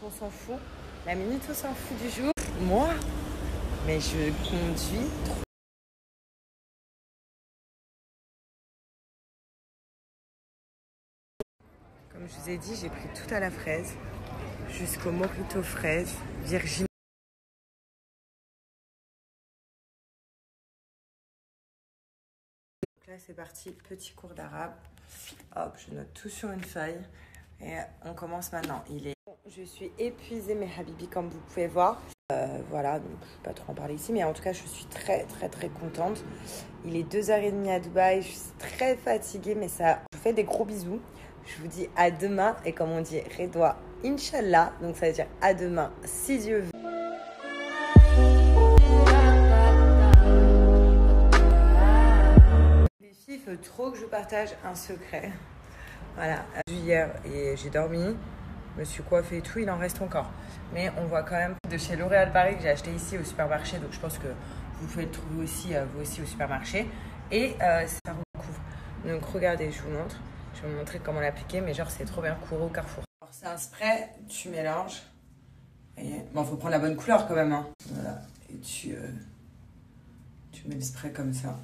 on s'en fout. La minute on s'en fout du jour. Moi, mais je conduis trop. Comme je vous ai dit, j'ai pris tout à la fraise, jusqu'au mojito fraise, Virginie. Donc là c'est parti, petit cours d'arabe. Hop, je note tout sur une feuille et on commence maintenant. Je suis épuisée mes habibis comme vous pouvez voir. Voilà, donc je ne vais pas trop en parler ici, mais en tout cas je suis très contente. Il est 2h30 à Dubaï, je suis très fatiguée, mais ça, je vous fais des gros bisous. Je vous dis à demain et comme on dit, Redwa, Inch'Allah, donc ça veut dire à demain si Dieu veut. Les filles, il faut trop que je partage un secret. Voilà, hier et j'ai dormi, je me suis coiffée et tout, il en reste encore. Mais on voit quand même de chez L'Oréal Paris que j'ai acheté ici au supermarché, donc je pense que vous pouvez le trouver aussi, vous aussi au supermarché. Et ça recouvre. Donc regardez, je vous montre. Je vais vous montrer comment l'appliquer, mais genre c'est trop bien, courant au Carrefour. Alors c'est un spray, tu mélanges. Et bon, faut prendre la bonne couleur quand même. Hein. Voilà, et tu mets le spray comme ça.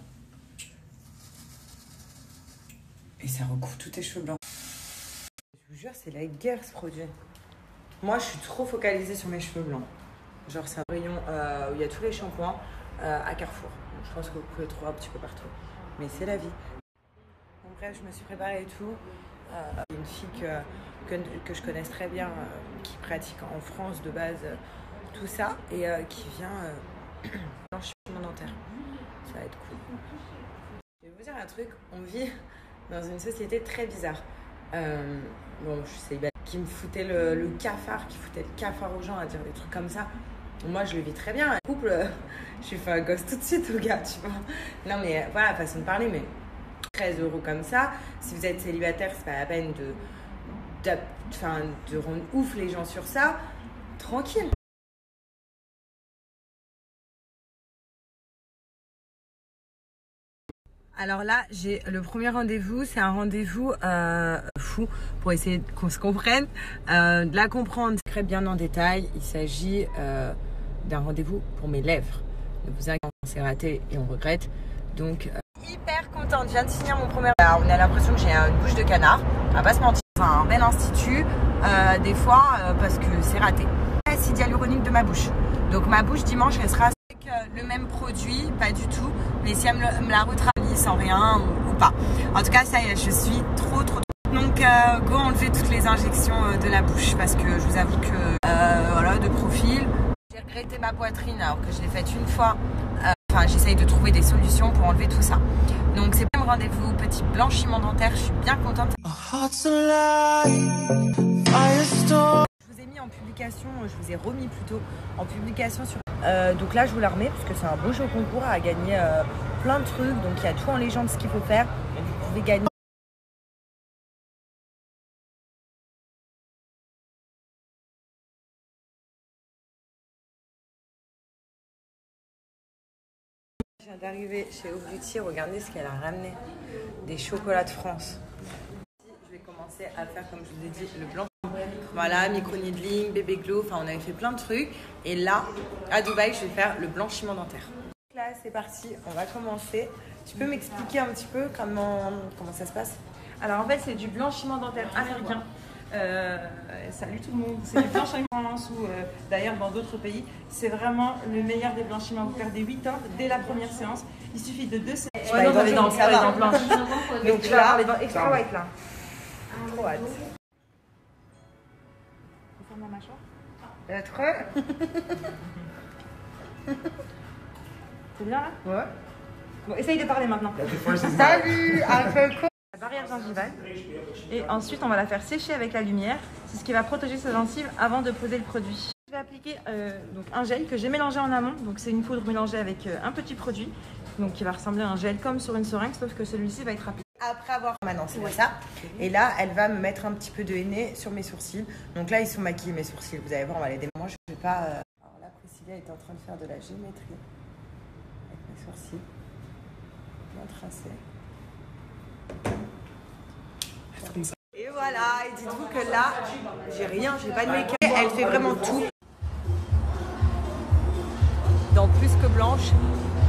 Et ça recouvre tous tes cheveux blancs. Je vous jure, c'est la guerre ce produit. Moi, je suis trop focalisée sur mes cheveux blancs. Genre, c'est un rayon où il y a tous les shampoings à Carrefour. Donc, je pense que vous pouvez le trouver un petit peu partout. Mais c'est la vie. Donc, bref, je me suis préparée et tout. Il y a une fille que je connaisse très bien, qui pratique en France de base tout ça et qui vient blanchiment dentaire. Ça va être cool. Je vais vous dire un truc, on vit dans une société très bizarre. Bon, je suis célibataire, qui me foutait le cafard, qui foutait le cafard aux gens à dire des trucs comme ça. Moi, je le vis très bien. Couple, je lui fais un gosse tout de suite au gars, tu vois. Non, mais voilà, façon de parler, mais 13 € comme ça. Si vous êtes célibataire, c'est pas la peine de rendre ouf les gens sur ça. Tranquille. Alors là, j'ai le premier rendez-vous, c'est un rendez-vous fou pour essayer qu'on se comprenne, de la comprendre très bien en détail. Il s'agit d'un rendez-vous pour mes lèvres. Ne vous inquiétez pas, c'est raté et on regrette. Donc, hyper contente, je viens de finir mon premier. On a l'impression que j'ai une bouche de canard, on va pas se mentir. C'est un bel institut, des fois, parce que c'est raté. L'acide hyaluronique de ma bouche. Donc ma bouche dimanche, elle sera avec le même produit, pas du tout. Mais si elle me la retravaille sans rien ou pas. En tout cas, ça y est, je suis trop. Donc go enlever toutes les injections de la bouche parce que je vous avoue que voilà, de profil. J'ai regretté ma poitrine alors que je l'ai faite une fois. Enfin, j'essaye de trouver des solutions pour enlever tout ça. Donc c'est le même rendez-vous, petit blanchiment dentaire, je suis bien contente. Je vous ai mis en publication, je vous ai remis plutôt en publication sur... donc là je vous la remets parce que c'est un beau jeu concours à gagner plein de trucs. Donc il y a tout en légende ce qu'il faut faire. Donc, vous pouvez gagner. Je viens d'arriver chez Beauty, regardez ce qu'elle a ramené. Des chocolats de France. Je vais commencer à faire, comme je vous ai dit, le blanc. Voilà, micro-needling, bébé glow, enfin on avait fait plein de trucs. Et là, à Dubaï, je vais faire le blanchiment dentaire. Là, c'est parti, on va commencer. Tu peux m'expliquer un petit peu comment ça se passe? Alors en fait, c'est du blanchiment dentaire américain. Salut tout le monde, c'est du blanchiment en lance ou d'ailleurs dans d'autres pays. C'est vraiment le meilleur des blanchiments. Vous perdez 8 ans dès la première séance. Il suffit de 2 séances. Ouais, non, dans les dents, ça va. blanches. Donc tu vas avoir les dents extra white là. Trop hâte. On ferme la mâchoire. C'est bien là? Ouais. Bon, essaye de parler maintenant. Salut, Alpha. La barrière gingivale. Et ensuite, on va la faire sécher avec la lumière. C'est ce qui va protéger ses gencives avant de poser le produit. Je vais appliquer donc un gel que j'ai mélangé en amont. Donc c'est une poudre mélangée avec un petit produit. Donc qui va ressembler à un gel comme sur une seringue, sauf que celui-ci va être appliqué. Après avoir maintenant, c'est ça. Et là, elle va me mettre un petit peu de henné sur mes sourcils. Donc là, ils sont maquillés mes sourcils. Vous allez voir, on va les démaquiller. Moi, je ne vais pas. Alors là, Priscilla est en train de faire de la géométrie avec mes sourcils bien tracés. Et voilà. Voilà, et dites-vous que là, j'ai rien, j'ai pas de make-up. Elle fait vraiment tout. Dans Plus que Blanche,